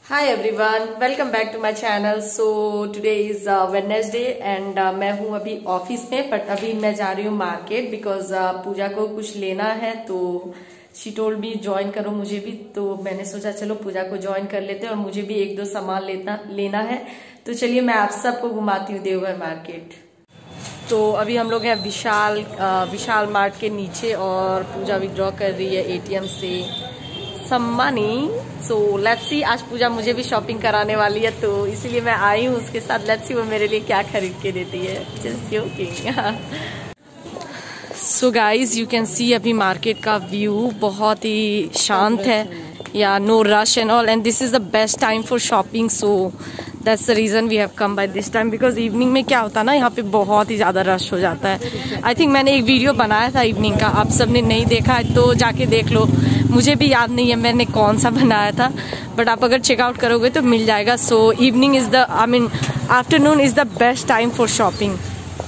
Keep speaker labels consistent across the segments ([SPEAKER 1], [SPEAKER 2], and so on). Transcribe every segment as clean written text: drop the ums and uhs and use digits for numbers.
[SPEAKER 1] Hi everyone, welcome back to my channel. So today is Wednesday and मैं हूँ अभी office में, but अभी मैं जा रही हूँ मार्केट बिकॉज पूजा को कुछ लेना है। तो शी टोल्ड मी ज्वाइन करो मुझे भी, तो मैंने सोचा चलो पूजा को ज्वाइन कर लेते हैं और मुझे भी एक दो सामान लेना है। तो चलिए मैं आप सबको घुमाती हूँ देवघर मार्केट। तो अभी हम लोग हैं विशाल मार्ट के नीचे और पूजा विड्रॉ कर रही है एटीएम से some money. So let's see, आज पूजा मुझे भी शॉपिंग कराने वाली है, तो इसीलिए मैं आई हूँ उसके साथ। लेट्स सी वो मेरे लिए क्या खरीद के देती है। Just joking. So guys, you can see अभी मार्केट का व्यू बहुत ही शांत है, या no rush and all, and this is the best time for shopping. So that's the reason we have come by this time, because evening में क्या होता है ना, यहाँ पे बहुत ही ज्यादा रश हो जाता है। आई थिंक मैंने एक वीडियो बनाया था इवनिंग का, आप सबने नहीं देखा है तो जाके देख लो। मुझे भी याद नहीं है मैंने कौन सा बनाया था, बट आप अगर चेकआउट करोगे तो मिल जाएगा। So evening is the afternoon is the best time for shopping.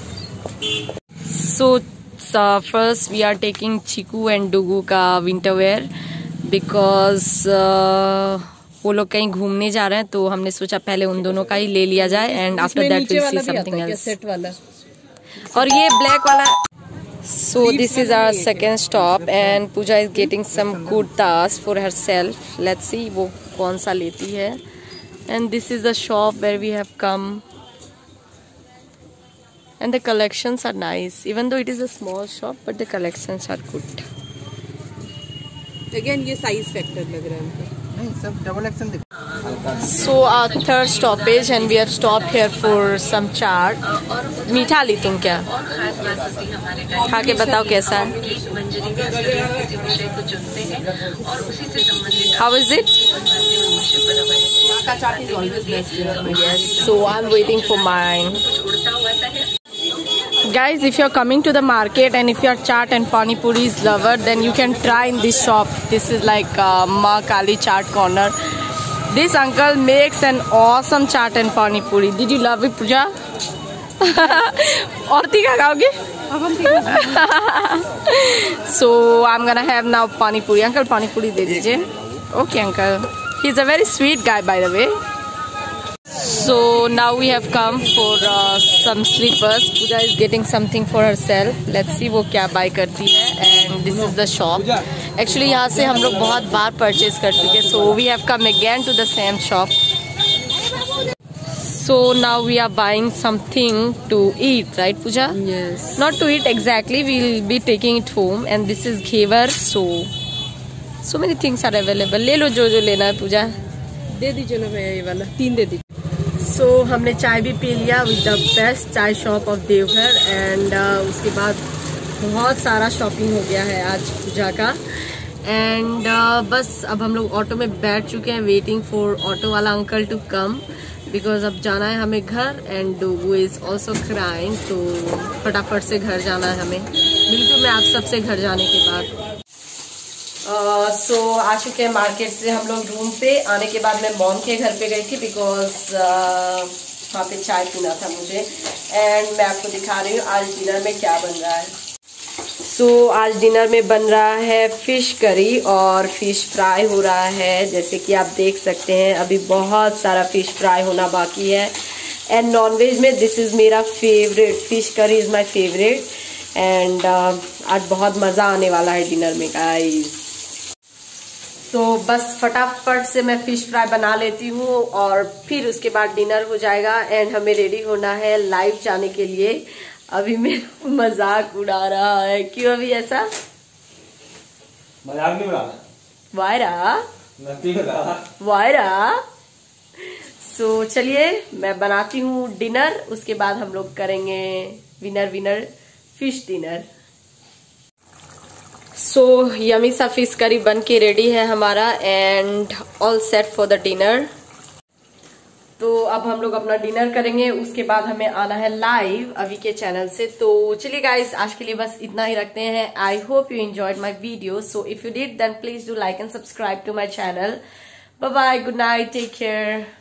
[SPEAKER 1] So first we are taking Chiku and Dugu का विंटर वेयर, बिकॉज वो लोग कहीं घूमने जा रहे हैं, तो हमने सोचा पहले उन दोनों का ही ले लिया जाए and after that will see something else. Set वाला और ये ब्लैक वाला। So this is our second stop and Pooja is getting some kurtas for herself. Let's see वो कौन सा लेती है। And this is the shop where we have come. And the collections are nice. Even though it is a small shop, but the collections are good.
[SPEAKER 2] Again ये size factor लग रहा है हमको।
[SPEAKER 3] नहीं, सब डबल एक्शन दिख।
[SPEAKER 1] So our third stoppage and we have stopped here for some chaat. मीठा ली तुम क्या? खा के बताओ कैसा है। How is it? Yes. So I'm waiting for mine. Guys, if you're coming to the market and if you're chaat and pani puris lover, then you can try in this shop. This is like Ma Kali Chaat Corner. This uncle makes an awesome chaat and pani puri. Did you love it, Pooja? और तीखा खाओगे? So I'm gonna have now pani puri. Uncle pani puri दे दीजिए। Okay uncle. He's a very sweet guy by the way. So now we have come for some slippers. Pooja is getting something for herself. Let's see वो क्या buy करती है। And this is the shop. Actually यहाँ से हम लोग बहुत बार purchase कर चुके, so we have come again to the same shop. So now we are buying something to eat, right Pooja?
[SPEAKER 2] Yes.
[SPEAKER 1] Not to eat exactly. We'll be taking it home. And this is ghevar. So many things are available. ले लो जो लेना है पूजा।
[SPEAKER 2] दे दीजिए ना भैया, ये वाला 3 दे दीजिए।
[SPEAKER 1] So हमने चाय भी पी लिया with the best chai shop of Deoghar. And उसके बाद बहुत सारा शॉपिंग हो गया है आज पूजा का। एंड बस अब हम लोग ऑटो में बैठ चुके हैं, वेटिंग फॉर ऑटो वाला अंकल टू कम, बिकॉज अब जाना है हमें घर। And Dogu is also crying, तो फटाफट से घर जाना है हमें। बिल्कुल मैं आप सबसे घर जाने के बाद। सो आ चुके हैं मार्केट से हम लोग रूम पे। आने के बाद मैं मॉम के घर पे गई थी बिकॉज वहाँ पे चाय पीना था मुझे। एंड मैं आपको दिखा रही हूँ आज डिनर में क्या बन रहा है। सो आज डिनर में बन रहा है फिश करी और फिश फ्राई हो रहा है। जैसे कि आप देख सकते हैं अभी बहुत सारा फिश फ्राई होना बाकी है। एंड नॉनवेज में दिस इज मेरा favourite, fish curry is my favourite. And आज बहुत मजा आने वाला है डिनर में गाइस। तो बस फटाफट से मैं फिश फ्राई बना लेती हूँ और फिर उसके बाद डिनर हो जाएगा। एंड हमें रेडी होना है लाइव जाने के लिए। अभी मेरा मजाक उड़ा रहा है, क्यों अभी ऐसा?
[SPEAKER 3] मजाक नहीं उड़ा रहा।
[SPEAKER 1] वायरा। सो चलिए मैं बनाती हूँ डिनर, उसके बाद हम लोग करेंगे winner fish dinner. So yummy सा फिश करी बन के रेडी है हमारा and all set for the dinner. तो अब हम लोग अपना डिनर करेंगे, उसके बाद हमें आना है लाइव अभी के चैनल से। तो चलिए गाइस, आज के लिए बस इतना ही रखते हैं। I hope you enjoyed my video. So if you did then please do like and subscribe to my channel. Bye bye, good night, take care.